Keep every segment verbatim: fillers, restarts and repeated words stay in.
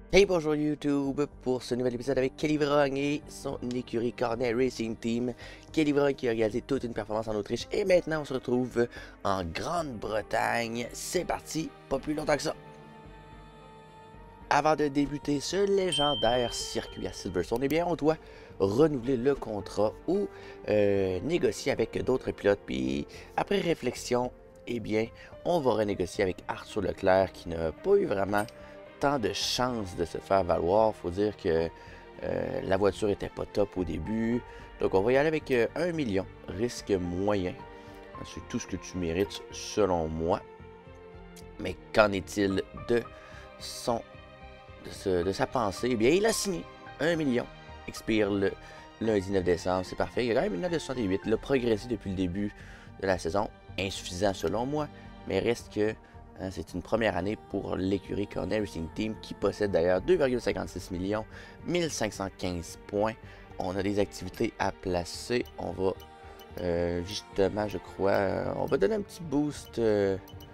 Hey, bonjour YouTube pour ce nouvel épisode avec Kelly Vrogne et son écurie Cornet Racing Team. Kelly Vrogne qui a réalisé toute une performance en Autriche et maintenant on se retrouve en Grande-Bretagne. C'est parti, pas plus longtemps que ça. Avant de débuter ce légendaire circuit à Silverstone, eh bien on doit renouveler le contrat ou euh, négocier avec d'autres pilotes. Puis après réflexion, eh bien on va renégocier avec Arthur Leclerc qui n'a pas eu vraiment tant de chances de se faire valoir. Faut dire que euh, la voiture était pas top au début. Donc on va y aller avec euh, un million, risque moyen. C'est tout ce que tu mérites selon moi. Mais qu'en est-il de son de, ce, de sa pensée? Eh bien, il a signé un million. Expire le lundi neuf décembre. C'est parfait. Il a quand même une note de soixante-huit. Il a progressé depuis le début de la saison. Insuffisant selon moi. Mais reste que c'est une première année pour l'écurie Cornet Racing Team qui possède d'ailleurs deux virgule cinquante-six millions, mille cinq cent quinze points. On a des activités à placer. On va euh, justement, je crois, euh, on va donner un petit boost euh,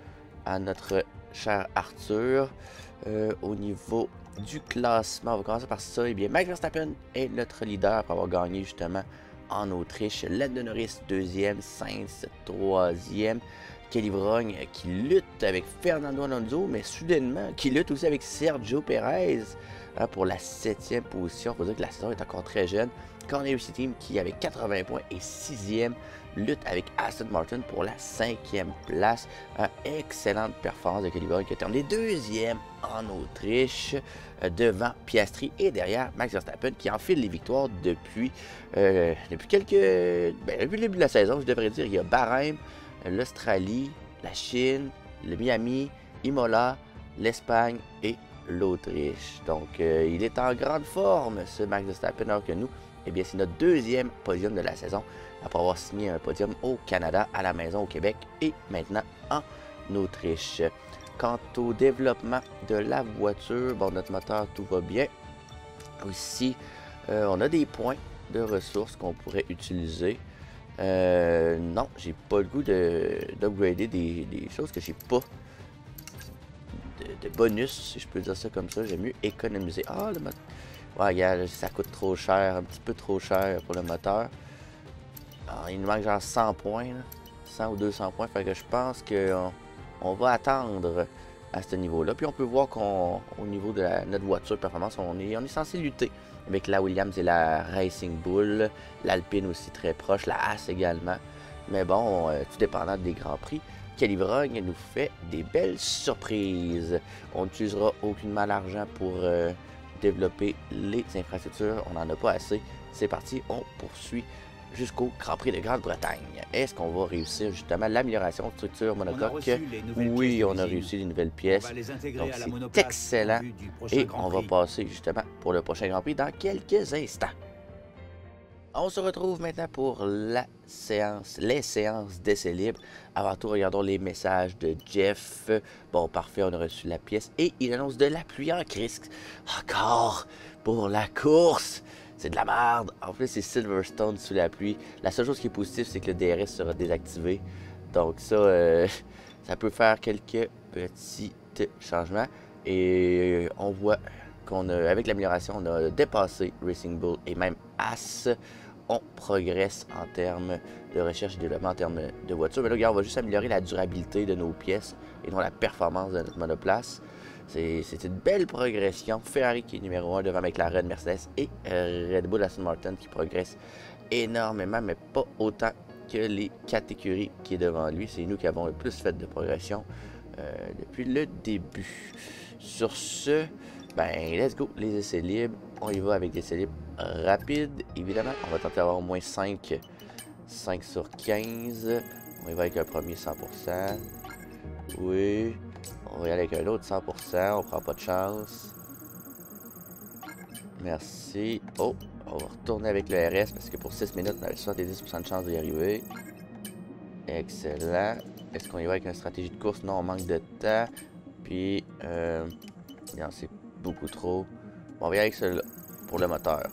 à notre cher Arthur. Euh, au niveau du classement, on va commencer par ça. Eh bien, Max Verstappen est notre leader après avoir gagné justement en Autriche. Lando Norris deuxième, Sainz troisième. Kelly Vrogne qui lutte avec Fernando Alonso, mais soudainement qui lutte aussi avec Sergio Perez hein, pour la septième position. Il faut dire que la saison est encore très jeune. Cornet Racing Team qui avec quatre-vingts points et sixième lutte avec Aston Martin pour la cinquième place. Hein, excellente performance de Kelly Vrogne qui a terminé deuxième en Autriche euh, devant Piastri et derrière Max Verstappen qui enfile les victoires depuis, euh, depuis quelques... Ben, depuis le début de la saison, je devrais dire. Il y a Bahreïn, l'Australie, la Chine, le Miami, Imola, l'Espagne et l'Autriche. Donc, euh, il est en grande forme, ce Max Verstappen, alors que nous, eh bien, c'est notre deuxième podium de la saison, après avoir signé un podium au Canada, à la maison au Québec et maintenant en Autriche. Quant au développement de la voiture, bon, notre moteur, tout va bien. Ici, euh, on a des points de ressources qu'on pourrait utiliser. Euh, non, j'ai pas le goût d'upgrader des, des choses que j'ai pas de, de bonus, si je peux dire ça comme ça. J'aime mieux économiser. Ah, le moteur. Ouais, regarde, ça coûte trop cher, un petit peu trop cher pour le moteur. Ah, il nous manque genre cent points, là. cent ou deux cents points. Fait que je pense qu'on on va attendre à ce niveau-là. Puis on peut voir qu'au niveau de la, notre voiture performance, on est, on est censé lutter avec la Williams et la Racing Bull, l'Alpine aussi très proche, la Haas également. Mais bon, euh, tout dépendant des Grands Prix, Kelly Vrogne nous fait des belles surprises. On n'utilisera aucunement l'argent pour euh, développer les infrastructures, on n'en a pas assez. C'est parti, on poursuit jusqu'au Grand Prix de Grande-Bretagne. Est-ce qu'on va réussir justement l'amélioration de structure monocoque? Oui, on a réussi les nouvelles pièces. Donc c'est excellent. Et on va passer justement pour le prochain Grand Prix dans quelques instants. On se retrouve maintenant pour la séance, les séances d'essai libre. Avant tout, regardons les messages de Jeff. Bon, parfait, on a reçu la pièce. Et il annonce de la pluie en crisp. Encore pour la course. C'est de la merde. En plus, c'est Silverstone sous la pluie. La seule chose qui est positive, c'est que le D R S sera désactivé. Donc ça, euh, ça peut faire quelques petits changements. Et on voit qu'on a, avec l'amélioration, on a dépassé Racing Bull et même Haas. On progresse en termes de recherche et développement en termes de voiture. Mais là, regarde, on va juste améliorer la durabilité de nos pièces et non la performance de notre monoplace. C'est une belle progression. Ferrari qui est numéro un devant McLaren, Mercedes et euh, Red Bull Aston Martin qui progresse énormément, mais pas autant que les quatre écuries qui est devant lui. C'est nous qui avons le plus fait de progression euh, depuis le début. Sur ce, ben let's go, les essais libres. On y va avec des essais libres rapides, évidemment. On va tenter d'avoir au moins cinq, cinq sur quinze. On y va avec un premier cent pour cent. Oui. On va y aller avec un autre cent pour cent, on prend pas de chance. Merci. Oh, on va retourner avec le R S parce que pour six minutes, on avait soixante-dix pour cent de chance d'y arriver. Excellent. Est-ce qu'on y va avec une stratégie de course? Non, on manque de temps. Puis, euh, non, c'est beaucoup trop. Bon, on va y aller avec celui-là pour le moteur.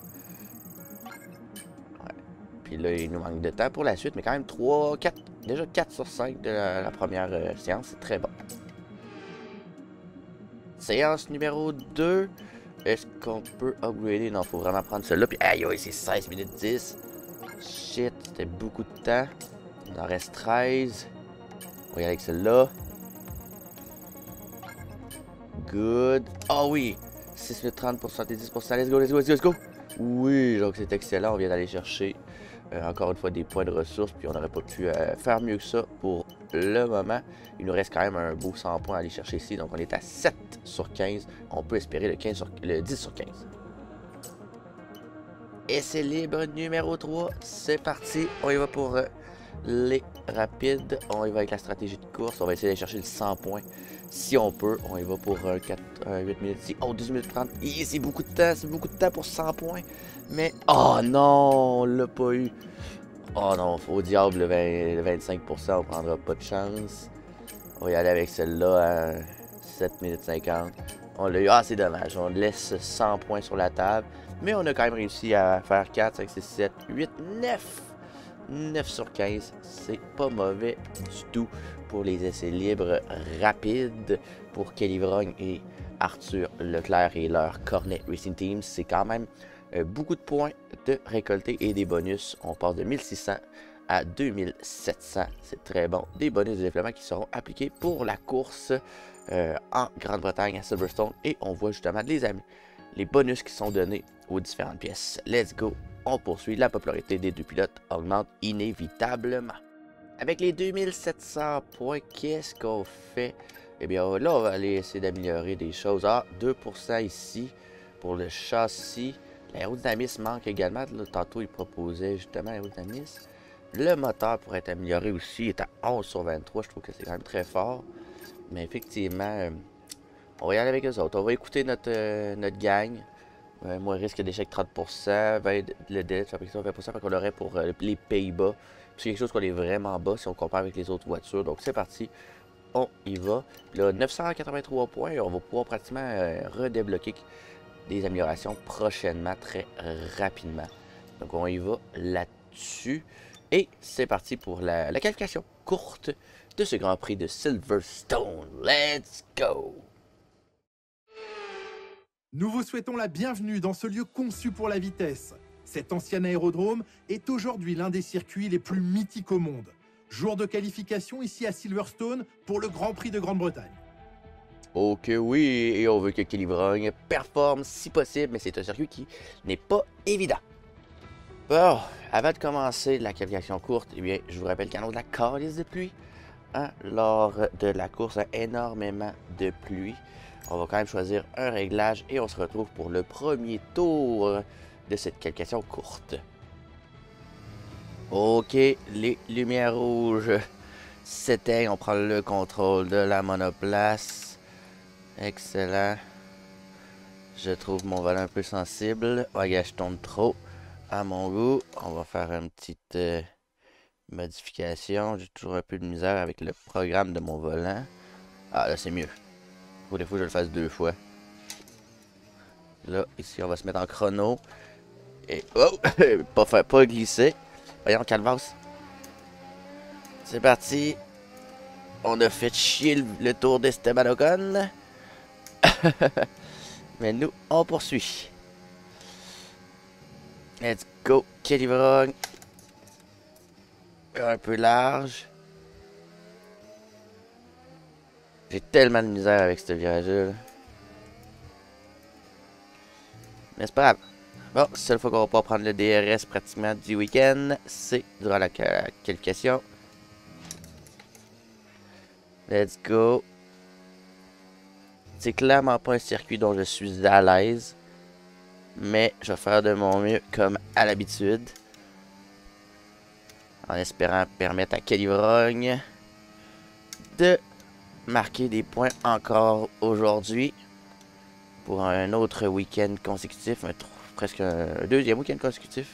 Ouais. Puis là, il nous manque de temps pour la suite, mais quand même trois, quatre, déjà quatre sur cinq de la, la première euh, séance, c'est très bon. Séance numéro deux. Est-ce qu'on peut upgrader? Non, faut vraiment prendre celui-là. Puis aïe, aïe, c'est seize minutes dix. Shit, c'était beaucoup de temps. Il en reste treize. On va y aller avec celle-là. Good. Oh oui! six minutes trente pour soixante-dix pour cent. Let's go, let's go, let's go, let's go! Oui, donc c'est excellent. On vient d'aller chercher euh, encore une fois des points de ressources. Puis on n'aurait pas pu euh, faire mieux que ça pour le moment. Il nous reste quand même un beau cent points à aller chercher ici. Donc on est à sept sur quinze. On peut espérer le, quinze sur, le dix sur quinze. Essai libre numéro trois. C'est parti. On y va pour euh, les rapides. On y va avec la stratégie de course. On va essayer d'aller chercher le cent points. Si on peut, on y va pour un quatre, un huit minutes ici. Oh, douze minutes trente. C'est beaucoup de temps. C'est beaucoup de temps pour cent points. Mais, oh non, on l'a pas eu. Oh non, au diable, le, vingt, le vingt-cinq pour cent, on prendra pas de chance. On va y aller avec celle-là à sept minutes cinquante. On l'a eu. Ah, c'est dommage. On laisse cent points sur la table. Mais on a quand même réussi à faire quatre, cinq, six, sept, huit, neuf. neuf sur quinze. C'est pas mauvais du tout pour les essais libres rapides pour Kelly Vrogne et Arthur Leclerc et leur Cornet Racing Team. C'est quand même euh, beaucoup de points de récolter et des bonus. On passe de mille six cents à deux mille sept cents. C'est très bon. Des bonus de développement qui seront appliqués pour la course euh, en Grande-Bretagne à Silverstone. Et on voit justement les amis, les bonus qui sont donnés aux différentes pièces. Let's go! On poursuit. La popularité des deux pilotes augmente inévitablement. Avec les deux mille sept cents points, qu'est-ce qu'on fait? Eh bien, là, on va aller essayer d'améliorer des choses. Ah, deux pour cent ici pour le châssis. L'aérodynamisme manque également. Là, tantôt, il proposait justement l'aérodynamisme. Le moteur pourrait être amélioré aussi. Il est à onze sur vingt-trois. Je trouve que c'est quand même très fort. Mais effectivement, euh, on va y aller avec eux autres. On va écouter notre, euh, notre gang. Euh, moins risque d'échec trente pour cent. vingt, le délai de fabrication vingt pour cent. Fait qu'on l'aurait pour euh, les Pays-Bas. C'est quelque chose qu'on est vraiment bas si on compare avec les autres voitures. Donc c'est parti. On y va. Là, neuf cent quatre-vingt-trois points. On va pouvoir pratiquement euh, redébloquer des améliorations prochainement, très rapidement. Donc on y va là-dessus. Et c'est parti pour la, la qualification courte de ce Grand Prix de Silverstone. Let's go! Nous vous souhaitons la bienvenue dans ce lieu conçu pour la vitesse. Cet ancien aérodrome est aujourd'hui l'un des circuits les plus mythiques au monde. Jour de qualification ici à Silverstone pour le Grand Prix de Grande-Bretagne. Ok oui, et on veut que Kelly Vrogne performe si possible, mais c'est un circuit qui n'est pas évident. Bon, avant de commencer la qualification courte, eh bien, je vous rappelle qu'à cause de la calice de pluie, hein, lors de la course, hein, énormément de pluie. On va quand même choisir un réglage et on se retrouve pour le premier tour de cette qualification courte. Ok, les lumières rouges s'éteignent. On prend le contrôle de la monoplace. Excellent. Je trouve mon volant un peu sensible. Oh, regarde, je tourne trop à mon goût. On va faire une petite euh, modification. J'ai toujours un peu de misère avec le programme de mon volant. Ah, là, c'est mieux. Pour des fois, je le fasse deux fois. Là, ici, on va se mettre en chrono. Et oh! pas faire, pas glisser. Voyons, calvasse. C'est parti. On a fait chier le, le tour d'Esteban Ocon. Mais nous, on poursuit. Let's go. Kelly Vrogne. Un peu large. J'ai tellement de misère avec ce virage-là. Mais c'est pas grave. Bon, la seule fois qu'on va pas prendre le D R S pratiquement du week-end, c'est durant la qualification. Let's go. C'est clairement pas un circuit dont je suis à l'aise. Mais je vais faire de mon mieux comme à l'habitude. En espérant permettre à Kelly Vrogne de marquer des points encore aujourd'hui. Pour un autre week-end consécutif. Un, presque un deuxième week-end consécutif.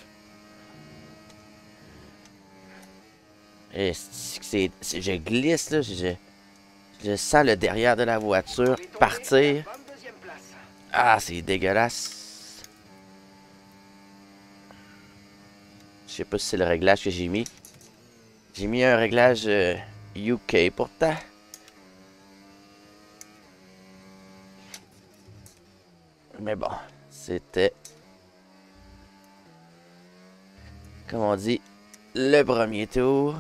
Et c'est, c'est, je glisse là. Je, je sens le derrière de la voiture partir. Ah, c'est dégueulasse. Je sais pas si c'est le réglage que j'ai mis. J'ai mis un réglage euh, U K pourtant. Mais bon, c'était... Comme on dit, le premier tour.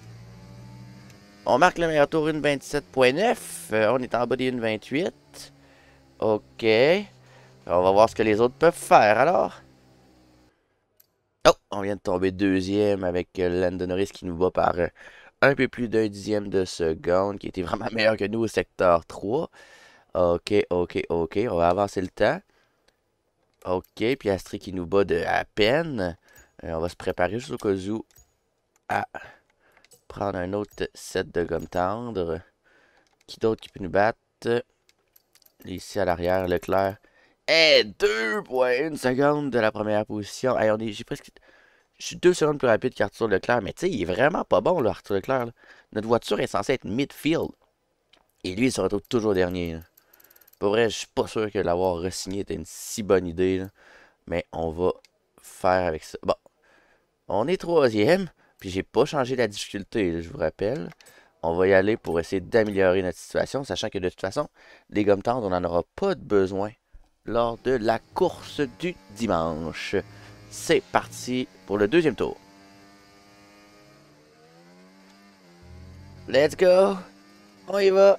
On marque le meilleur tour une vingt-sept point neuf. Euh, on est en bas des une vingt-huit. Ok. On va voir ce que les autres peuvent faire alors. Oh, on vient de tomber deuxième avec euh, Lando Norris qui nous bat par euh, un peu plus d'un dixième de seconde, qui était vraiment meilleur que nous au secteur trois. Ok, ok, ok. On va avancer le temps. Ok, Piastri qui nous bat de à peine. Euh, on va se préparer juste au cas où à prendre un autre set de gomme tendre. Qui d'autre qui peut nous battre? Ici à l'arrière, Leclerc. Eh, deux virgule un secondes de la première position. Hey, on est, j'ai presque... Je suis deux secondes plus rapide qu'Arthur Leclerc, mais tu sais, il est vraiment pas bon, là, Arthur Leclerc. Là. Notre voiture est censée être midfield. Et lui, il se retrouve toujours dernier. Là. Pour vrai, je suis pas sûr que l'avoir re-signé était une si bonne idée. Là. Mais on va faire avec ça. Bon, on est troisième. Puis j'ai pas changé la difficulté, là, je vous rappelle. On va y aller pour essayer d'améliorer notre situation, sachant que de toute façon, les gommes tendres, on n'en aura pas de besoin lors de la course du dimanche. C'est parti pour le deuxième tour. Let's go! On y va!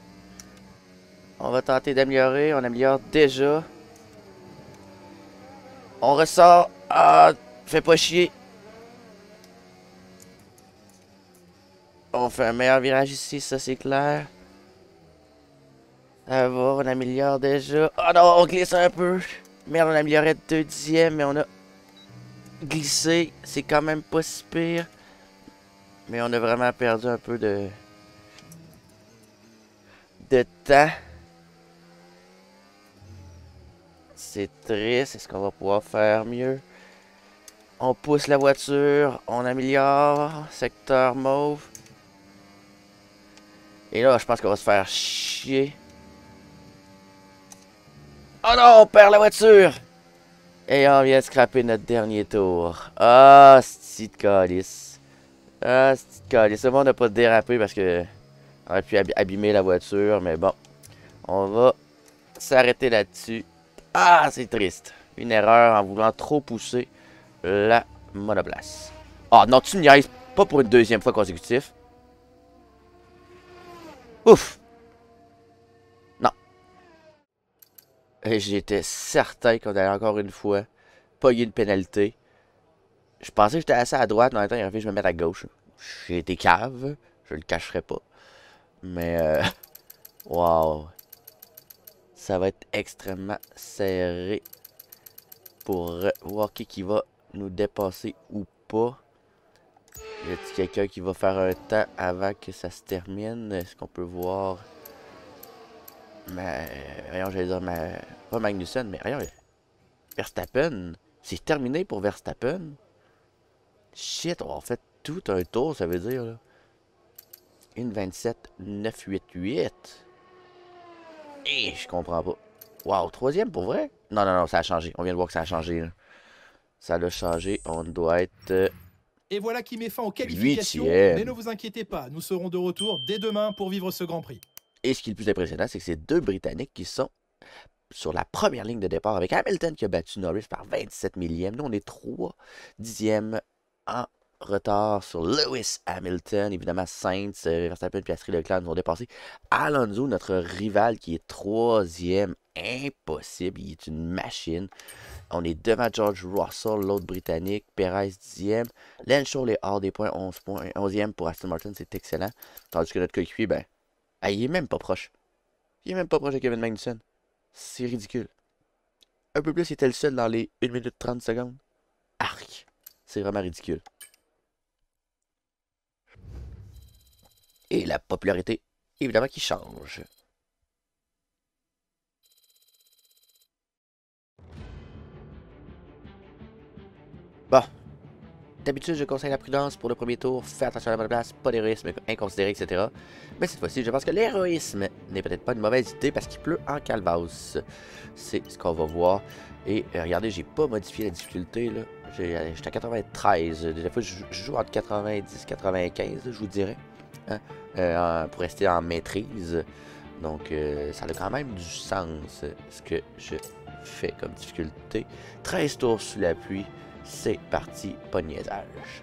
On va tenter d'améliorer, on améliore déjà. On ressort. Ah, fais pas chier. On fait un meilleur virage ici, ça c'est clair. Ça va, on améliore déjà. Oh non, on glisse un peu. Merde, on améliorait deux dixièmes, mais on a glissé. C'est quand même pas si pire. Mais on a vraiment perdu un peu de... de temps. C'est triste. Est-ce qu'on va pouvoir faire mieux? On pousse la voiture. On améliore. Secteur mauve. Et là, je pense qu'on va se faire chier. Oh non, on perd la voiture! Et on vient de scraper notre dernier tour. Ah, c'est de calice. Ah, c'est de calice. Le monde n'a pas dérapé parce que on aurait pu ab abîmer la voiture, mais bon. On va s'arrêter là-dessus. Ah, c'est triste. Une erreur en voulant trop pousser la monoplace. Ah, non, tu me niaises pas pour une deuxième fois consécutive. Ouf! Non. Et j'étais certain qu'on allait encore une fois pogner une pénalité. Je pensais que j'étais assez à droite, mais en même temps, il aurait fallu que je me mette à gauche. J'ai été cave, je le cacherai pas. Mais, euh... wow. Ça va être extrêmement serré pour voir qui, qui va nous dépasser ou pas. Y a-t-il quelqu'un qui va faire un temps avant que ça se termine? Est-ce qu'on peut voir... Mais... Rien, j'allais dire... Mais... Pas Magnussen, mais rien. Verstappen. C'est terminé pour Verstappen. Shit, on a fait tout un tour, ça veut dire, là. une vingt-sept neuf cent quatre-vingt-huit. Eh, je comprends pas. Wow, troisième pour vrai? Non, non, non, ça a changé. On vient de voir que ça a changé, là. Ça a changé. On doit être... Euh... Et voilà qui met fin aux qualifications. huitième. Mais ne vous inquiétez pas, nous serons de retour dès demain pour vivre ce Grand Prix. Et ce qui est le plus impressionnant, c'est que c'est deux Britanniques qui sont sur la première ligne de départ avec Hamilton qui a battu Norris par vingt-sept millièmes. Nous, on est trois dixièmes en retard sur Lewis Hamilton. Évidemment, Sainz, Verstappen, Piastri, Leclerc nous ont dépassé. Alonso, notre rival, qui est troisième. Impossible, il est une machine. On est devant George Russell, l'autre britannique. Perez, dixième. Lance Stroll est hors des points, onze points. onzième pour Aston Martin, c'est excellent. Tandis que notre coéquipier, ben, ah, il est même pas proche. Il est même pas proche de Kevin Magnussen. C'est ridicule. Un peu plus, il était le seul dans les une minute trente secondes. Arc. C'est vraiment ridicule. Et la popularité, évidemment, qui change. Bon. D'habitude, je conseille la prudence pour le premier tour. Fais attention à la bonne place, pas d'héroïsme inconsidéré, et cetera. Mais cette fois-ci, je pense que l'héroïsme n'est peut-être pas une mauvaise idée parce qu'il pleut en calvasse. C'est ce qu'on va voir. Et euh, regardez, j'ai pas modifié la difficulté. J'étais à quatre-vingt-treize. Des fois, je, je joue entre quatre-vingt-dix et quatre-vingt-quinze, je vous dirais. Hein? Euh, pour rester en maîtrise. Donc, euh, ça a quand même du sens, ce que je fait comme difficulté. treize tours sous la pluie. C'est parti, pas de niaisage.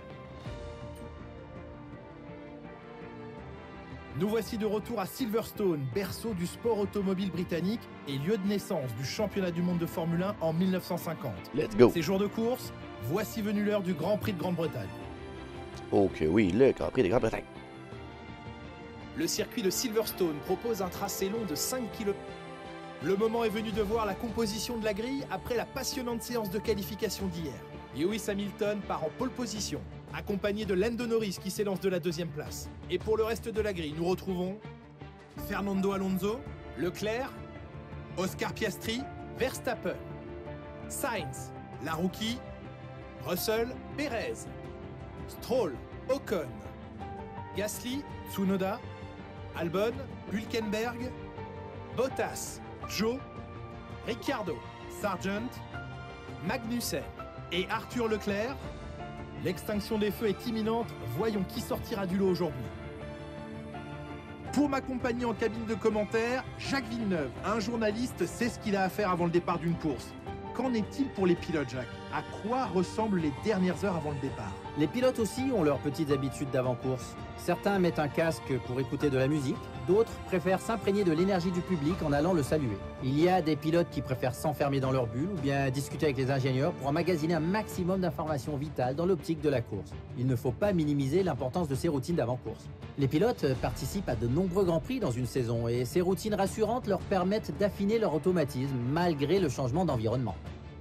Nous voici de retour à Silverstone, berceau du sport automobile britannique et lieu de naissance du championnat du monde de Formule un en mille neuf cent cinquante. Let's go! Ces jours de course, voici venu l'heure du Grand Prix de Grande-Bretagne. Ok, oui, le Grand Prix de Grande-Bretagne. Le circuit de Silverstone propose un tracé long de cinq kilomètres. Le moment est venu de voir la composition de la grille après la passionnante séance de qualification d'hier. Lewis Hamilton part en pole position, accompagné de Lando Norris qui s'élance de la deuxième place. Et pour le reste de la grille, nous retrouvons Fernando Alonso, Leclerc, Oscar Piastri, Verstappen, Sainz, la rookie, Russell, Perez, Stroll, Ocon, Gasly, Tsunoda, Albon, Hülkenberg, Bottas, Joe, Ricciardo, Sargent, Magnussen et Arthur Leclerc. L'extinction des feux est imminente, voyons qui sortira du lot aujourd'hui. Pour m'accompagner en cabine de commentaires, Jacques Villeneuve, un journaliste, sait ce qu'il a à faire avant le départ d'une course. Qu'en est-il pour les pilotes, Jacques? À quoi ressemblent les dernières heures avant le départ? Les pilotes aussi ont leurs petites habitudes d'avant-course. Certains mettent un casque pour écouter de la musique, d'autres préfèrent s'imprégner de l'énergie du public en allant le saluer. Il y a des pilotes qui préfèrent s'enfermer dans leur bulle ou bien discuter avec les ingénieurs pour emmagasiner un maximum d'informations vitales dans l'optique de la course. Il ne faut pas minimiser l'importance de ces routines d'avant-course. Les pilotes participent à de nombreux grands prix dans une saison et ces routines rassurantes leur permettent d'affiner leur automatisme malgré le changement d'environnement.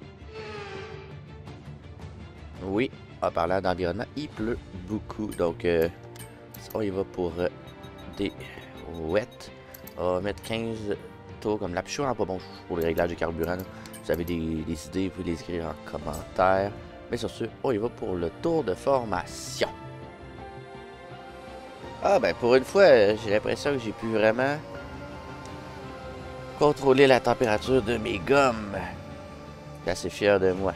Oui, en parlant d'environnement, il pleut beaucoup. Donc, euh, on y va pour euh, des wet. On va mettre quinze tours comme lap. Je suis vraiment pas bon pour les réglages de carburant. Là. Vous avez des, des idées, vous pouvez les écrire en commentaire. Mais sur ce, on y va pour le tour de formation. Ah ben, pour une fois, j'ai l'impression que j'ai pu vraiment contrôler la température de mes gommes. Je suis assez fier de moi.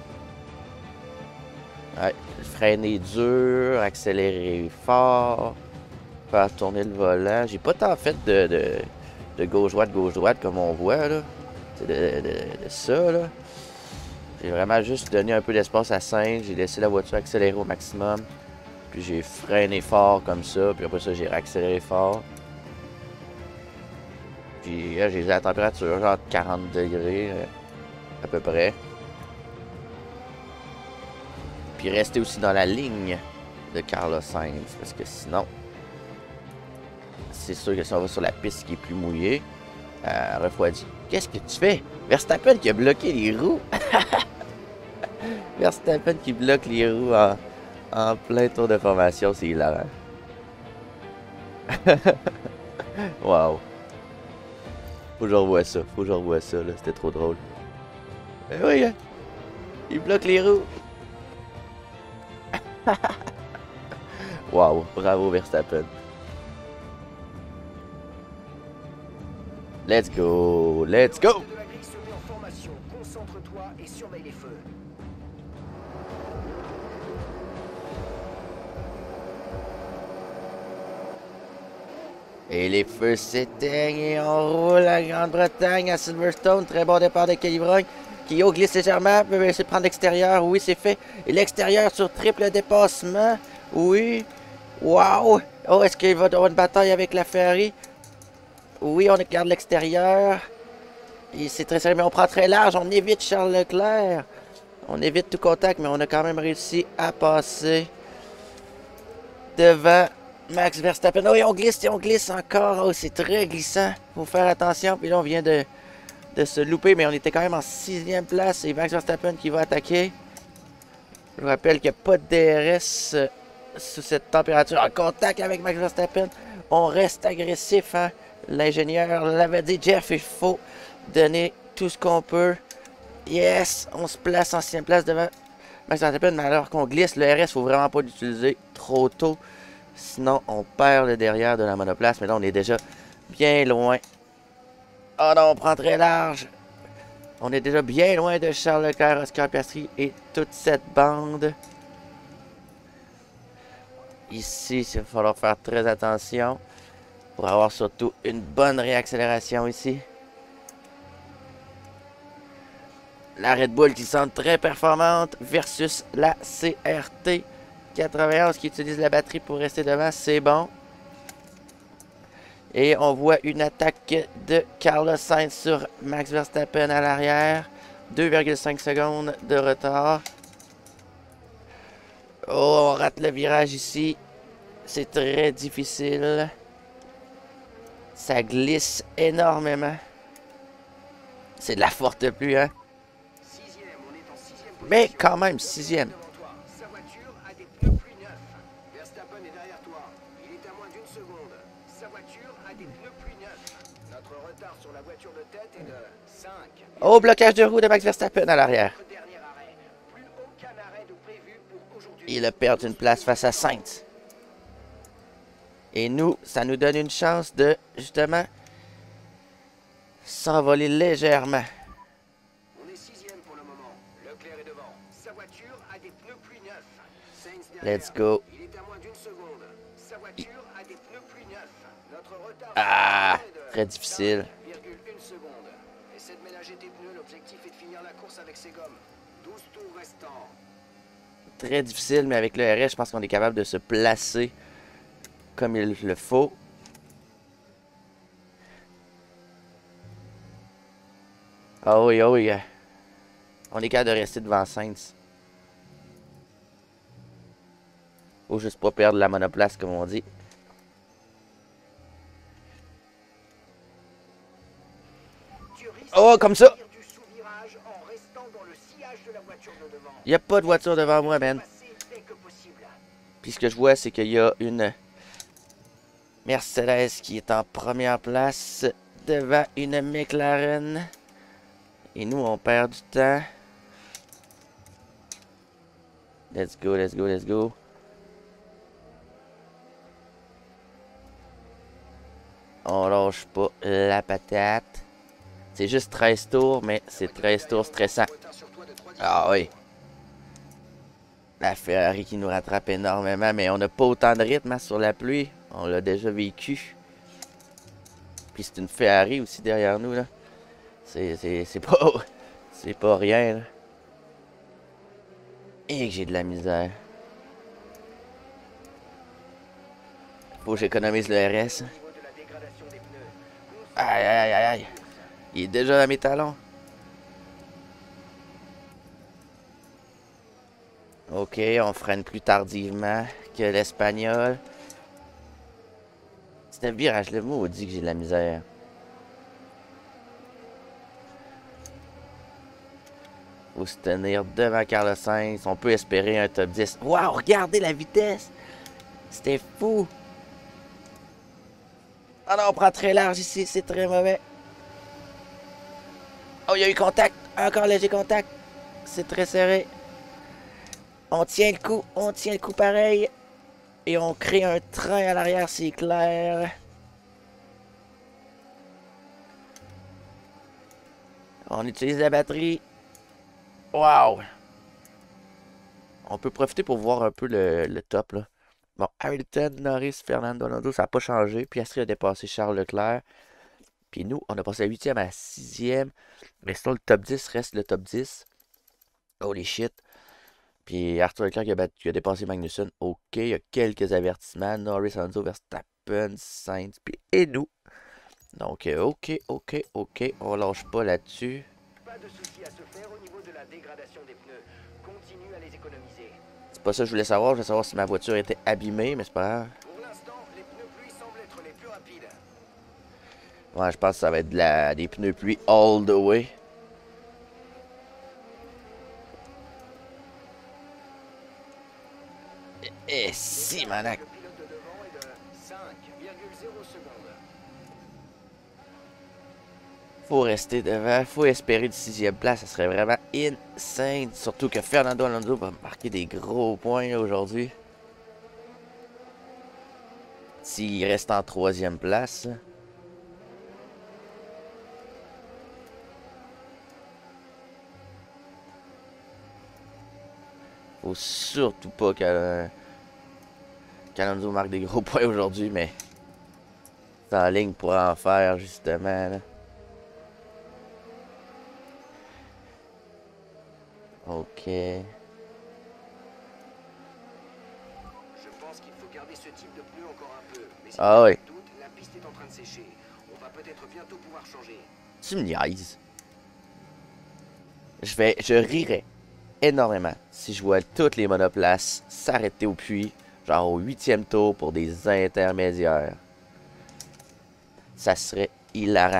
Ouais, freiner dur, accélérer fort, faire tourner le volant. J'ai pas tant fait de, de, de gauche-droite, gauche-droite comme on voit, là. C'est de, de, de ça, là. J'ai vraiment juste donné un peu d'espace à cinq. J'ai laissé la voiture accélérer au maximum. Puis j'ai freiné fort comme ça. Puis après ça, j'ai réaccéléré fort. Puis là, j'ai la température, genre quarante degrés, euh, à peu près. Puis rester aussi dans la ligne de Carlos Sainz, parce que sinon, c'est sûr que si on va sur la piste qui est plus mouillée, euh, refroidie. Qu'est-ce que tu fais? Verstappen qui a bloqué les roues. Verstappen qui bloque les roues en, en plein tour de formation, c'est hilarant. Wow. Faut que je revoie ça, faut que je revoie ça, là, c'était trop drôle. Eh oui, hein? Il bloque les roues. Wow, bravo Verstappen. Let's go, let's go. Concentre-toi et surveille les feux. Et les feux s'éteignent et on roule à Grande-Bretagne, à Silverstone. Très bon départ de Calivrogne. Kyo glisse légèrement, peut essayer de prendre l'extérieur. Oui, c'est fait. Et l'extérieur sur triple dépassement. Oui. Wow. Oh, est-ce qu'il va avoir une bataille avec la Ferrari? Oui, on garde l'extérieur. Et c'est très sérieux, mais on prend très large. On évite Charles Leclerc. On évite tout contact, mais on a quand même réussi à passer devant Max Verstappen. Oh, et on glisse, et on glisse encore. Oh, c'est très glissant. Faut faire attention. Puis là, on vient de... de se louper, mais on était quand même en sixième place. Et Max Verstappen qui va attaquer. Je vous rappelle qu'il n'y a pas de D R S euh, sous cette température. En contact avec Max Verstappen. On reste agressif. Hein? L'ingénieur l'avait dit, Jeff, il faut donner tout ce qu'on peut. Yes! On se place en sixième place devant Max Verstappen. Mais alors qu'on glisse, le R S, il ne faut vraiment pas l'utiliser trop tôt. Sinon, on perd le derrière de la monoplace. Mais là, on est déjà bien loin. Oh non, on prend très large. On est déjà bien loin de Charles Leclerc, Oscar Piastri et toute cette bande. Ici, il va falloir faire très attention pour avoir surtout une bonne réaccélération ici. La Red Bull qui semble très performante versus la C R T quatre-vingt-onze qui utilise la batterie pour rester devant. C'est bon. Et on voit une attaque de Carlos Sainz sur Max Verstappen à l'arrière. deux virgule cinq secondes de retard. Oh, on rate le virage ici. C'est très difficile. Ça glisse énormément. C'est de la forte pluie, hein? Mais quand même, sixième. Sa voiture a des pneus plus neufs. Verstappen est derrière toi. Il est à moins d'une seconde. Sa voiture a des pneus plus neufs. Notre retard sur la voiture de tête est de cinq. Oh, blocage de roue de Max Verstappen à l'arrière. Dernier arrêt. Plus aucun arrêt de prévu pour aujourd'hui. Il a perdu une place face à Sainz. Et nous, ça nous donne une chance de, justement, s'envoler légèrement. On est sixième pour le moment. Leclerc est devant. Sa voiture a des pneus plus neufs. Sainz derrière. Let's go. Il est à moins d'une seconde. Sa voiture a des pneus plus neufs. Notre retard Ah, est de très difficile. cinq virgule une seconde. Essaie de ménager tes pneus. L'objectif est de finir la course avec ses gommes. douze tours restants. Très difficile, mais avec le R S, je pense qu'on est capable de se placer comme il le faut. Ah oui, ah oui. On est capable de rester devant Sainz. Faut juste pas perdre la monoplace, comme on dit. Oh, comme ça! Il n'y a pas de voiture devant moi, man. Puis ce que je vois, c'est qu'il y a une Mercedes qui est en première place devant une McLaren. Et nous, on perd du temps. Let's go, let's go, let's go. On lâche pas la patate. C'est juste treize tours, mais c'est treize tours stressant. Ah oui. La Ferrari qui nous rattrape énormément, mais on n'a pas autant de rythme hein, sur la pluie. On l'a déjà vécu. Puis c'est une Ferrari aussi derrière nous, là. C'est pas... C'est pas rien, là. Et que j'ai de la misère. Faut que j'économise le R S. Aïe, aïe, aïe, aïe. Il est déjà à mes talons. Ok, on freine plus tardivement que l'Espagnol. C'est un virage, le mot dit que j'ai de la misère. Faut se tenir devant Carlos Sainz. On peut espérer un top dix. Waouh, regardez la vitesse! C'était fou! Ah non, on prend très large ici, c'est très mauvais. Oh, il y a eu contact. Encore léger contact. C'est très serré. On tient le coup, on tient le coup pareil. Et on crée un train à l'arrière, c'est clair. On utilise la batterie. Wow! On peut profiter pour voir un peu le, le top, là. Bon, Hamilton, Norris, Fernando Alonso, ça n'a pas changé. Piastri a dépassé Charles Leclerc. Puis nous, on a passé la huitième à la sixième. Mais sinon, le top dix reste le top dix. Holy shit. Puis Arthur Leclerc qui a, battu, qui a dépassé Magnussen. Ok, il y a quelques avertissements. Norris, Alonso, Verstappen, Sainz, puis et nous. Donc, ok, ok, ok. On lâche pas là-dessus. Pas de souci à se faire au niveau de la dégradation des pneus. Continue à les économiser. C'est pas ça que je voulais savoir. Je voulais savoir si ma voiture était abîmée, mais c'est pas grave. Pour l'instant, les pneus pluie semblent être les plus rapides. Ouais, je pense que ça va être de la, des pneus pluie all the way. Et, et si, manac. Le pilote de devant est de cinq virgule zéro secondes. Faut rester devant, faut espérer de sixième place, ça serait vraiment insane. Surtout que Fernando Alonso va marquer des gros points aujourd'hui. S'il reste en troisième place. Faut surtout pas qu'Al- qu'Alonso marque des gros points aujourd'hui, mais c'est en ligne pour en faire justement, là. Ok. Je pense qu'il faut garder ce type de pneu encore un peu. Mais si Ah ouais. doute, la piste est en train de sécher. On va peut-être bientôt pouvoir changer. Tu me niaises. Je vais, je rirais énormément si je vois toutes les monoplaces s'arrêter au puits, genre au huitième tour pour des intermédiaires. Ça serait hilarant.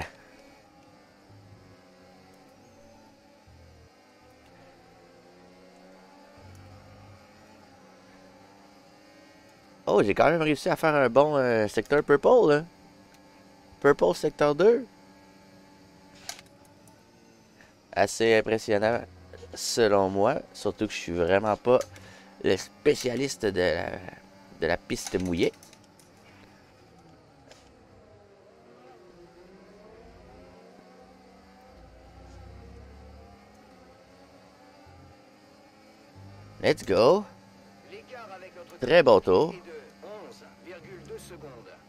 Oh, j'ai quand même réussi à faire un bon euh, secteur purple, là. Purple secteur deux. Assez impressionnant, selon moi. Surtout que je suis vraiment pas le spécialiste de la, de la piste mouillée. Let's go. L'écart avec notre Très bon tour. est de onze virgule deux secondes.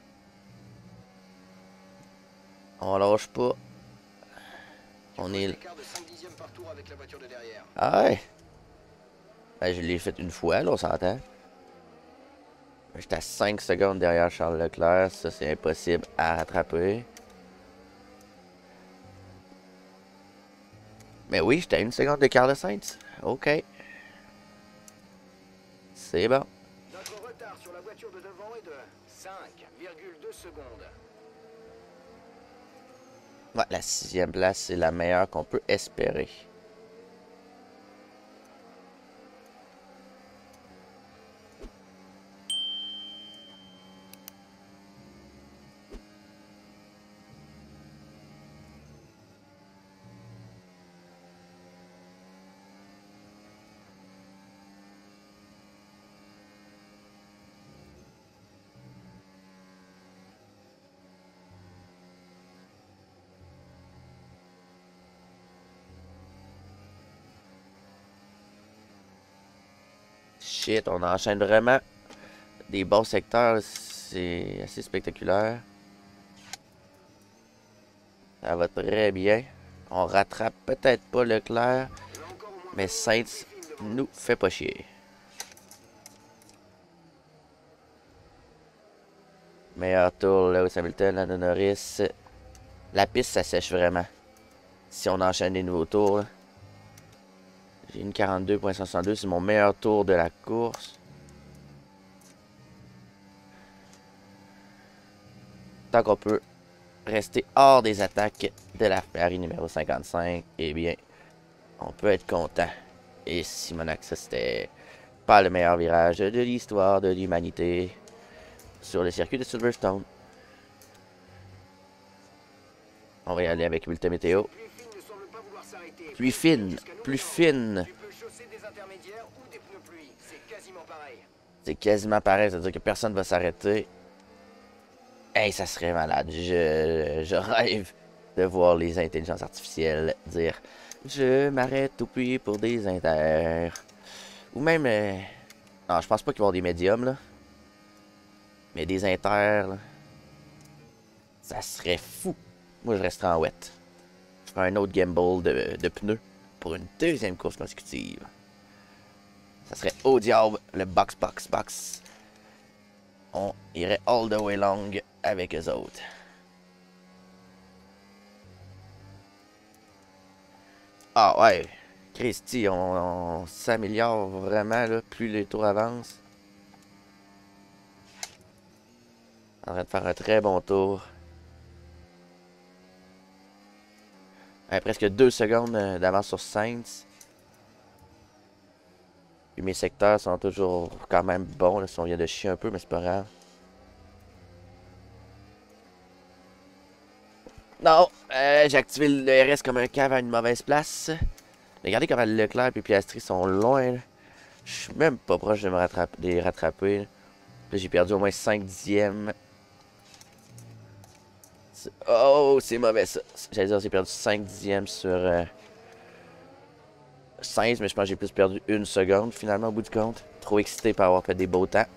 On lâche pas. On est... L'écart de cinq dixièmes par tour avec la voiture de derrière. Ah ouais. Ben, je l'ai fait une fois, là, on s'entend. J'étais à cinq secondes derrière Charles Leclerc. Ça, c'est impossible à rattraper. Mais oui, j'étais à une seconde de Carlos Sainz. OK. C'est bon. Notre retard sur la voiture de devant est de cinq virgule deux secondes. Ouais, la sixième place, c'est la meilleure qu'on peut espérer. Shit, on enchaîne vraiment des bons secteurs. C'est assez spectaculaire. Ça va très bien. On rattrape peut-être pas Leclerc, mais Sainz nous fait pas chier. Meilleur tour, Lewis Hamilton, Lando Norris. La piste, ça sèche vraiment. Si on enchaîne les nouveaux tours, là. J'ai une quarante-deux virgule soixante-deux, c'est mon meilleur tour de la course. Tant qu'on peut rester hors des attaques de la Ferrari numéro cinquante-cinq, eh bien, on peut être content. Et Simonac, ça c'était pas le meilleur virage de l'histoire de l'humanité sur le circuit de Silverstone. On va y aller avec Multi Météo. Plus fine, plus fine. C'est quasiment pareil, c'est-à-dire que personne va s'arrêter. Hey, ça serait malade. Je, je rêve de voir les intelligences artificielles dire « Je m'arrête au puits pour des inters. » Ou même... Euh... Non, je pense pas qu'ils vont avoir des médiums, là. Mais des inters, là. Ça serait fou. Moi, je resterais en wet. Je ferais un autre gamble de, de pneus pour une deuxième course consécutive. Ça serait au diable, le box, box, box. On irait all the way long avec eux autres. Ah ouais, Christy, on, on s'améliore vraiment là, plus les tours avancent. On va faire un très bon tour. Ouais, presque deux secondes d'avance sur Sainz. Puis mes secteurs sont toujours quand même bons. Là, si on vient de chier un peu, mais c'est pas grave. Non, euh, j'ai activé le R S comme un cave à une mauvaise place. Regardez comment Leclerc et Piastri sont loin. Je suis même pas proche de me rattraper, de les rattraper. Là, là j'ai perdu au moins cinq dixièmes. Oh, c'est mauvais ça. J'allais dire j'ai perdu cinq dixièmes sur euh, seize, mais je pense que j'ai plus perdu une seconde finalement au bout du compte. Trop excité par avoir fait des beaux temps.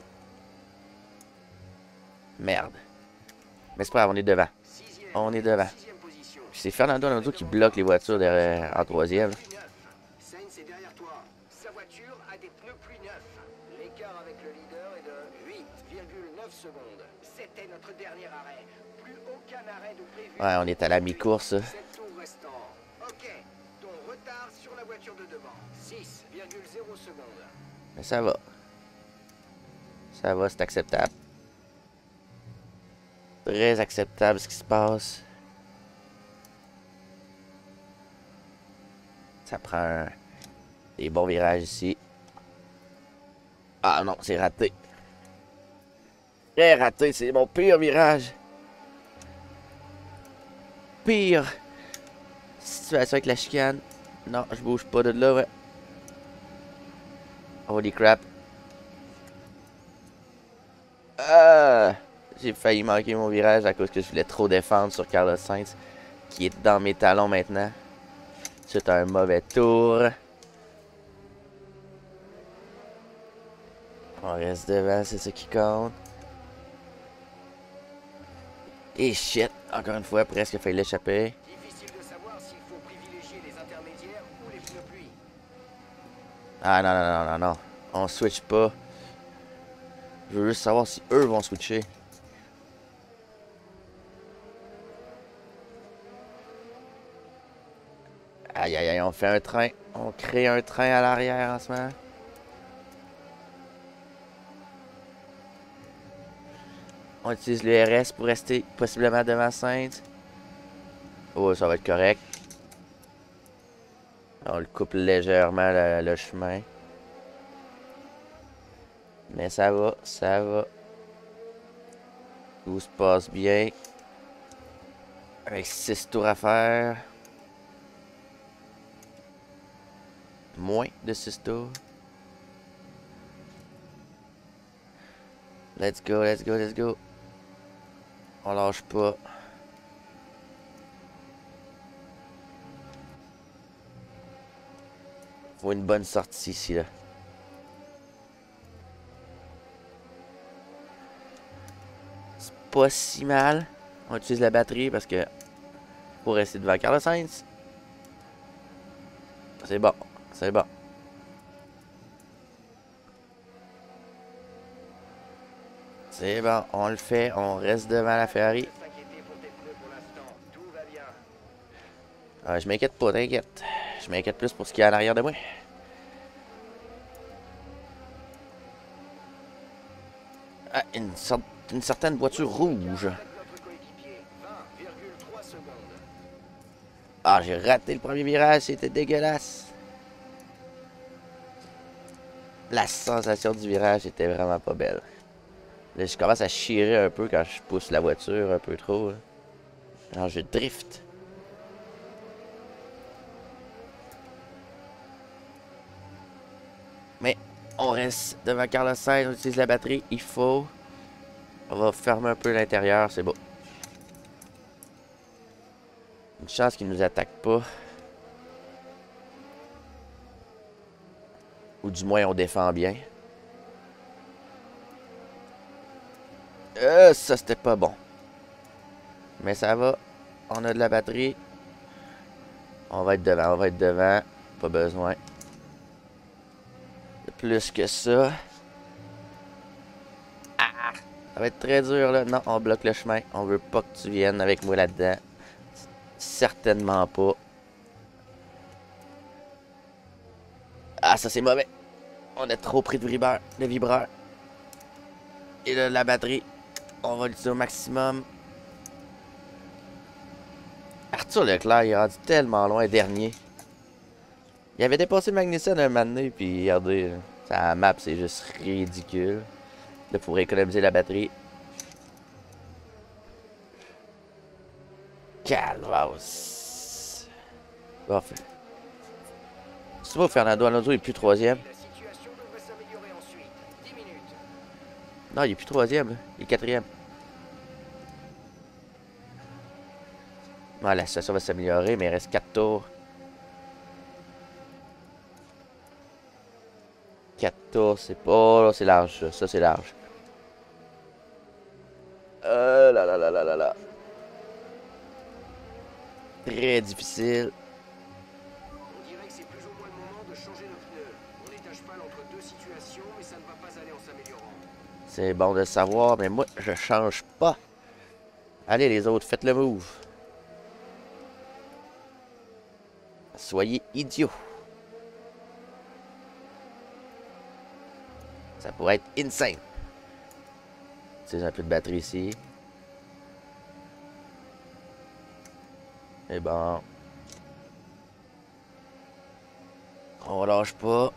Merde. Mais c'est pas grave, on est devant. On est devant. C'est Fernando Alonso qui bloque les voitures derrière, en troisième. neuf secondes. C'était notre dernier arrêt. Plus aucun arrêt de prévu. Ouais, on est à la mi-course. sept tours restants. Ok. Ton retard sur la voiture de devant. six virgule zéro secondes. Mais ça va. Ça va, c'est acceptable. Très acceptable ce qui se passe. Ça prend un... des bons virages ici. Ah non, c'est raté. Très raté, c'est mon pire virage. Pire situation avec la chicane. Non, je bouge pas de là, ouais. Holy crap. Ah, j'ai failli manquer mon virage à cause que je voulais trop défendre sur Carlos Sainz, qui est dans mes talons maintenant. C'est un mauvais tour. On reste devant, c'est ça qui compte. Et shit, encore une fois, presque failli l'échapper. Difficile de savoir s'il faut privilégier les intermédiaires ou les pneus pluie. Ah non, non, non, non, non. On switch pas. Je veux juste savoir si eux vont switcher. Aïe, aïe, aïe, on fait un train. On crée un train à l'arrière en ce moment. On utilise le R S pour rester possiblement devant Sainz. Oh, ça va être correct. On le coupe légèrement le, le chemin. Mais ça va, ça va. Tout se passe bien. Avec six tours à faire. Moins de six tours. Let's go, let's go, let's go. On lâche pas. Faut une bonne sortie ici, là. C'est pas si mal. On utilise la batterie parce que... pour rester devant Carlos Sainz. C'est bon. C'est bon. C'est bon. On le fait. On reste devant la Ferrari. Ah, je m'inquiète pas, t'inquiète. Je m'inquiète plus pour ce qu'il y a à l'arrière de moi. Ah, une, sorte, une certaine voiture rouge. Ah, j'ai raté le premier virage, c'était dégueulasse. La sensation du virage était vraiment pas belle. Là, je commence à chirer un peu quand je pousse la voiture un peu trop. Là. Genre, je drift. Mais on reste devant Carlos Sainz, on utilise la batterie, il faut. On va fermer un peu l'intérieur, c'est beau. Une chance qu'il nous attaque pas. Ou du moins on défend bien. Euh, ça c'était pas bon. Mais ça va. On a de la batterie. On va être devant, on va être devant. Pas besoin. Plus que ça. Ah! Ça va être très dur là. Non, on bloque le chemin. On veut pas que tu viennes avec moi là-dedans. Certainement pas. Ah, ça c'est mauvais. On a trop pris de vibreur. De vibreur. Et là, la batterie. On va l'utiliser au maximum. Arthur Leclerc, il est rendu tellement loin, dernier. Il avait dépassé Magnussen un moment donné, puis regardez, sa map, c'est juste ridicule. Là, pour économiser la batterie. Calvados. Bon, fait. C'est pas Fernando Alonso, il est plus troisième. Non, il est plus troisième, là. Il est quatrième. Bon, la situation va s'améliorer, mais il reste quatre tours. quatre tours, c'est pas... Oh, là, c'est large, ça, ça c'est large. Euh, là, là, là, là, là, là. Très difficile. On dirait que c'est plus ou moins le moment de changer de pneu. On est à cheval entre deux situations, mais ça ne va pas aller en s'améliorant. C'est bon de le savoir, mais moi, je change pas. Allez, les autres, faites le move. Soyez idiots. Ça pourrait être insane. C'est un peu de batterie ici. Et bon. On lâche pas.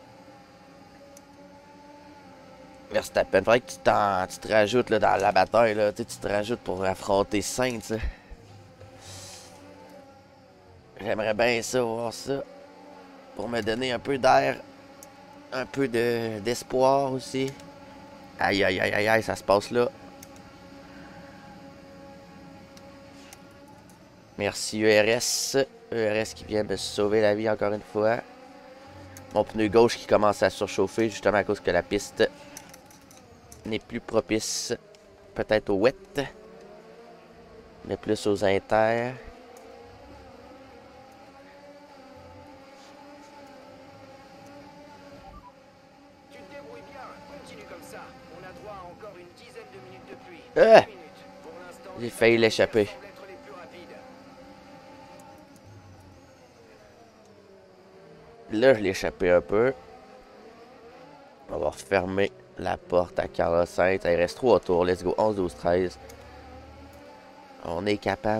Verstappen, faudrait que tu, tu te rajoutes là, dans la bataille, là. Tu, tu te rajoutes pour affronter Sainz. J'aimerais bien ça, voir ça. Pour me donner un peu d'air. Un peu de d'espoir aussi. Aïe, aïe, aïe, aïe, aïe, ça se passe là. Merci E R S. E R S qui vient me sauver la vie encore une fois. Mon pneu gauche qui commence à surchauffer justement à cause que la piste n'est plus propice. Peut-être aux wet. Mais plus aux inter. Tu te débrouilles bien, continue comme ça. On a droit à encore une dizaine de minutes de pluie. Ah! Dix minutes. Pour l'instant, J'ai failli l'échapper. semblent être les plus rapides. Là, je l'ai échappé un peu. On va refermer la porte à Carlos Sainz. Il reste trois tours. Let's go. onze, douze, treize. On est capable.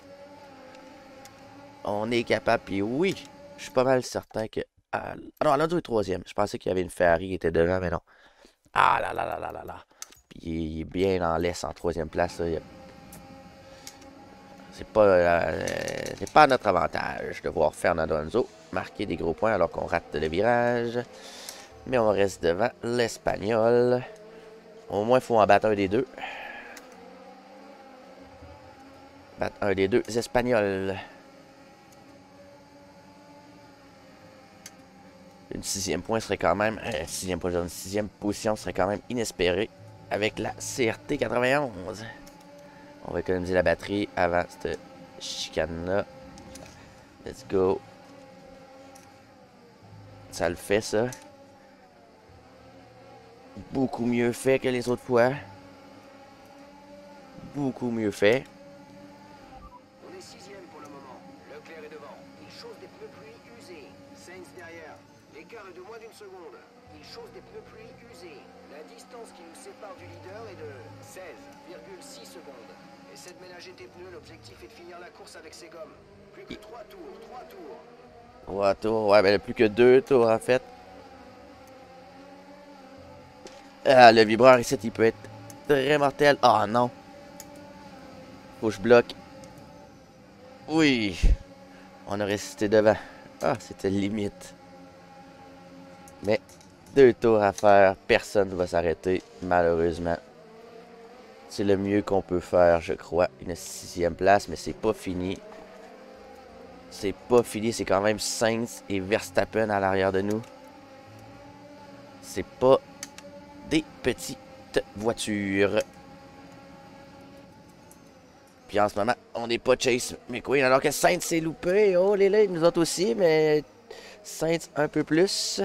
On est capable. Puis oui, je suis pas mal certain que... Ah non, Alonso est troisième. Je pensais qu'il y avait une Ferrari qui était devant, mais non. Ah là là là là là là. Puis il est bien en laisse en troisième place. A... C'est pas, euh, c'est pas à notre avantage de voir Fernando Alonso marquer des gros points alors qu'on rate le virage. Mais on reste devant l'Espagnol. Au moins, il faut en battre un des deux. Battre un des deux Espagnols. Une sixième point serait quand même... Euh, sixième point, une sixième position serait quand même inespérée avec la C R T quatre-vingt-onze. On va économiser la batterie avant cette chicane-là. Let's go. Ça le fait, ça. Beaucoup mieux fait que les autres fois. Beaucoup mieux fait. On est sixième pour le moment. Leclerc est devant. Il chausse des pneus pluie usés. Sainz derrière. L'écart est de moins d'une seconde. Il chausse des pneus pluie usés. La distance qui nous sépare du leader est de seize virgule six secondes. Essaie de ménager tes pneus. L'objectif est de finir la course avec ses gommes. Plus que trois tours. trois tours. Trois tours. Ouais, ben plus que deux tours en fait. Ah, le vibreur ici, il peut être très mortel. Ah oh, non. Faut que je bloque. Oui. On a résisté devant. Ah, c'était limite. Mais deux tours à faire. Personne ne va s'arrêter, malheureusement. C'est le mieux qu'on peut faire, je crois. Une sixième place, mais c'est pas fini. C'est pas fini. C'est quand même Sainz et Verstappen à l'arrière de nous. C'est pas des petites voitures. Puis en ce moment, on n'est pas Chase McQueen, alors que Sainz s'est loupé. Oh, les là, nous autres aussi, mais Sainz un peu plus.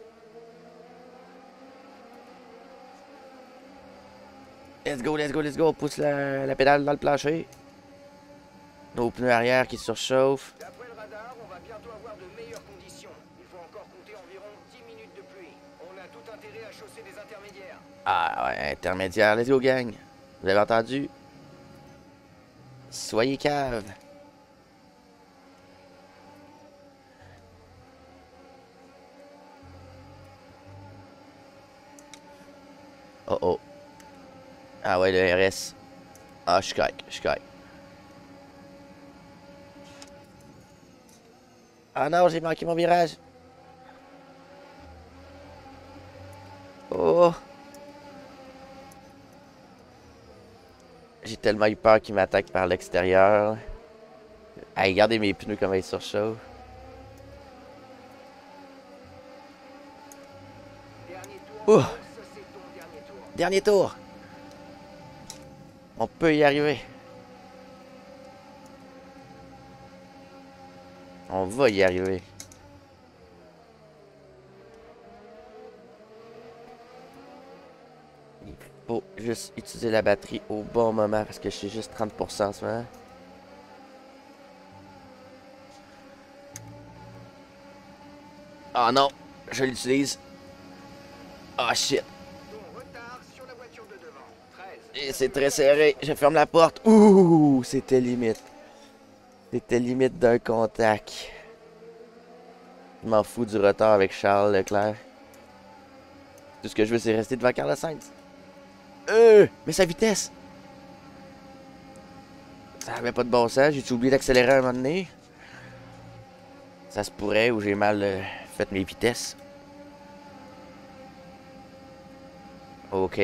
Let's go, let's go, let's go. On pousse la, la pédale dans le plancher. Nos pneus arrière qui surchauffent. D'après le radar, on va bientôt avoir de meilleures conditions. Il faut encore compter environ dix minutes de pluie. On a tout intérêt à chausser des intermédiaires. Ah ouais, intermédiaire. Let's go, gang. Vous avez entendu? Soyez cave. Oh oh. Ah ouais, le R S. Ah, je suis correct, je suis correct. Ah non, j'ai manqué mon virage. Oh. J'ai tellement eu peur qu'il m'attaque par l'extérieur. Hey, regardez mes pneus comme ils surchauffent. Dernier tour. Ouh. Ça, c'est ton dernier tour. Dernier tour. On peut y arriver. On va y arriver. Il juste utiliser la batterie au bon moment parce que je suis juste trente pour cent en ce moment. Oh non, je l'utilise. Oh shit. Et c'est très serré. Je ferme la porte. Ouh, c'était limite. C'était limite d'un contact. Je m'en fous du retard avec Charles Leclerc. Tout ce que je veux, c'est rester devant Carlos Sainz. Euh, mais sa vitesse. Ça avait pas de bon sens. J'ai oublié d'accélérer à un moment donné. Ça se pourrait ou j'ai mal euh, fait mes vitesses. Ok.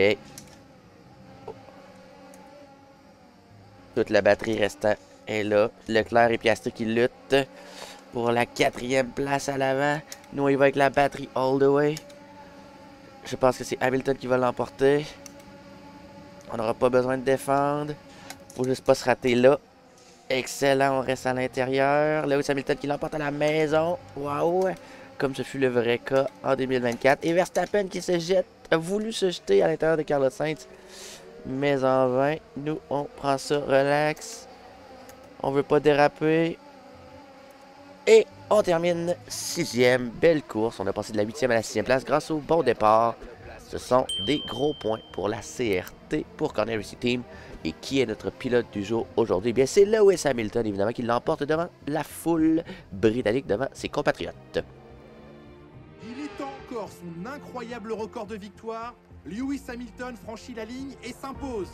Toute la batterie restant est là. Leclerc et Piastri qui luttent pour la quatrième place à l'avant. Nous, on y va avec la batterie all the way. Je pense que c'est Hamilton qui va l'emporter. On n'aura pas besoin de défendre. Faut juste pas se rater là. Excellent, on reste à l'intérieur. Lewis Hamilton qui l'emporte à la maison. Waouh! Comme ce fut le vrai cas en deux mille vingt-quatre. Et Verstappen qui se jette, a voulu se jeter à l'intérieur de Carlos Sainz. Mais en vain, nous, on prend ça relax. On veut pas déraper. Et on termine sixième. Belle course. On a passé de la huitième à la sixième place grâce au bon départ. Ce sont des gros points pour la C R T, pour Corner Racing Team. Et qui est notre pilote du jour aujourd'hui? Eh bien, c'est Lewis Hamilton, évidemment, qui l'emporte devant la foule britannique, devant ses compatriotes. Il étend encore son incroyable record de victoire. Lewis Hamilton franchit la ligne et s'impose.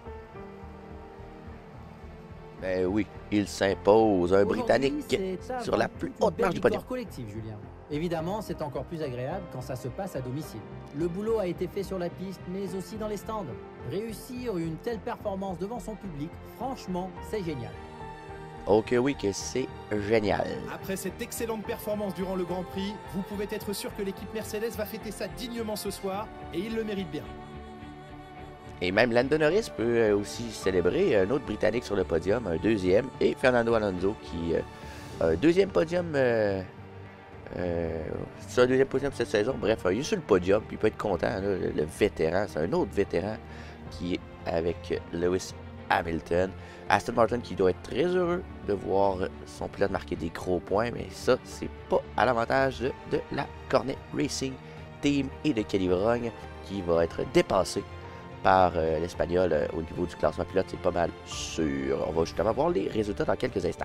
Ben oui, il s'impose, un Britannique sur la plus haute marche du podium. Collectif, Julien. Évidemment, c'est encore plus agréable quand ça se passe à domicile. Le boulot a été fait sur la piste, mais aussi dans les stands. Réussir une telle performance devant son public, franchement, c'est génial. Ok, oui, que c'est génial. Après cette excellente performance durant le Grand Prix, vous pouvez être sûr que l'équipe Mercedes va fêter ça dignement ce soir, et il le mérite bien. Et même Lando Norris peut aussi célébrer un autre Britannique sur le podium, un deuxième, et Fernando Alonso qui euh, a un deuxième podium, euh, euh, c'est un deuxième podium cette saison. Bref, il est sur le podium, puis il peut être content, là, le, le vétéran, c'est un autre vétéran qui est avec Lewis Hamilton. Aston Martin qui doit être très heureux de voir son pilote marquer des gros points, mais ça, c'est pas à l'avantage de, de la Cornet Racing Team et de Kelly Vrogne qui va être dépassé par euh, l'Espagnol euh, au niveau du classement pilote, c'est pas mal sûr. On va justement voir les résultats dans quelques instants.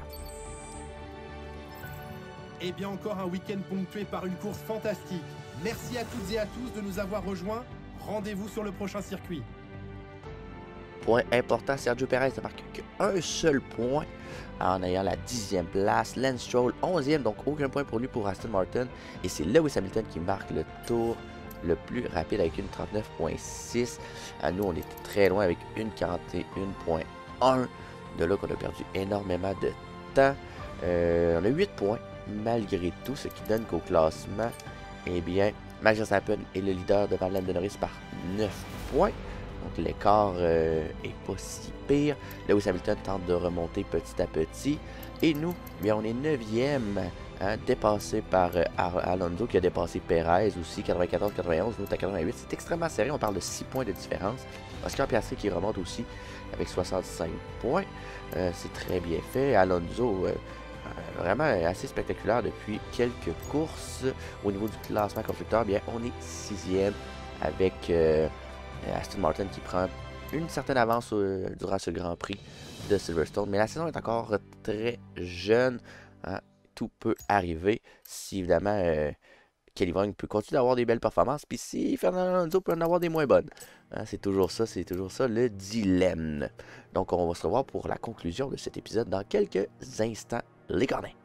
Et bien encore un week-end ponctué par une course fantastique. Merci à toutes et à tous de nous avoir rejoints. Rendez-vous sur le prochain circuit. Point important, Sergio Perez ne marque qu'un seul point en ayant la dixième place. Lance Stroll, onzième, donc aucun point pour lui pour Aston Martin. Et c'est Lewis Hamilton qui marque le tour le plus rapide avec une trente-neuf virgule six. À nous, on était très loin avec une quarante et un virgule un. De là qu'on a perdu énormément de temps. Euh, on a huit points malgré tout, ce qui donne qu'au classement, eh bien, Max Verstappen est le leader devant Lando Norris par neuf points. Donc l'écart euh, est pas si pire. Lewis Hamilton tente de remonter petit à petit. Et nous, eh bien, on est neuvième. Hein, dépassé par euh, Alonso qui a dépassé Perez aussi, quatre-vingt-quatorze quatre-vingt-onze, nous à quatre-vingt-huit. C'est extrêmement serré, on parle de six points de différence. Oscar Piastri qui remonte aussi avec soixante-cinq points. Euh, c'est très bien fait. Alonso, euh, euh, vraiment assez spectaculaire depuis quelques courses. Au niveau du classement constructeur, bien, on est sixième avec euh, Aston Martin qui prend une certaine avance euh, durant ce Grand Prix de Silverstone. Mais la saison est encore très jeune. Hein. Tout peut arriver si évidemment euh, Kelly Vrogne peut continuer d'avoir des belles performances, puis si Fernando Alonso peut en avoir des moins bonnes. Hein, c'est toujours ça, c'est toujours ça le dilemme. Donc on va se revoir pour la conclusion de cet épisode dans quelques instants, les cornets.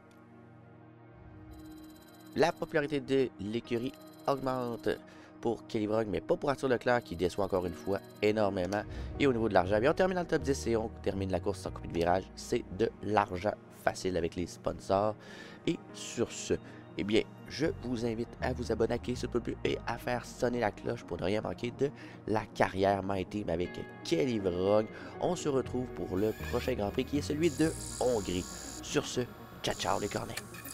La popularité de l'écurie augmente pour Kelly Vrogne, mais pas pour Arthur Leclerc qui déçoit encore une fois énormément. Et au niveau de l'argent, on termine dans le top dix et on termine la course sans couper de virage. C'est de l'argent facile avec les sponsors. Et sur ce, eh bien, je vous invite à vous abonner à K S P et à faire sonner la cloche pour ne rien manquer de la carrière My Team avec Kelly Vrogne. On se retrouve pour le prochain Grand Prix qui est celui de Hongrie. Sur ce, ciao ciao les cornets.